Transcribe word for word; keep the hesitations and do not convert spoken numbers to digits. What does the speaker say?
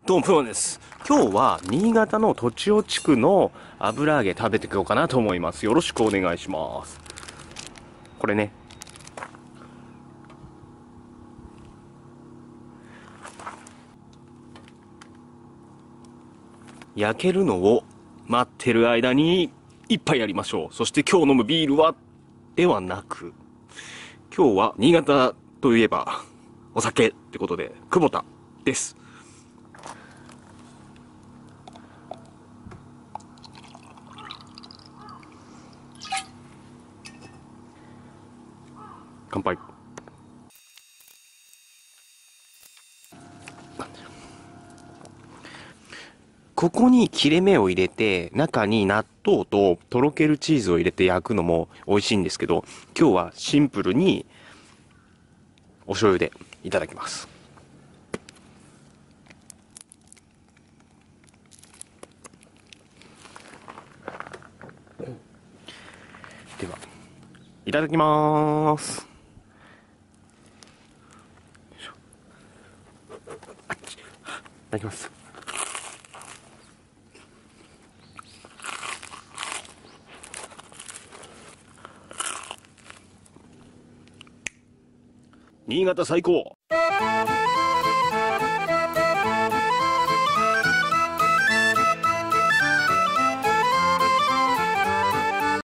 どうも、プロです。今日は新潟の栃尾地区の油揚げ食べていこうかなと思います。よろしくお願いします。これね。焼けるのを待ってる間に一杯やりましょう。そして今日飲むビールは、ではなく、今日は新潟といえばお酒ってことで、久保田です。乾杯。ここに切れ目を入れて、中に納豆ととろけるチーズを入れて焼くのも美味しいんですけど、今日はシンプルにお醤油でいただきます。では、いただきまーす。いただきます。新潟最高。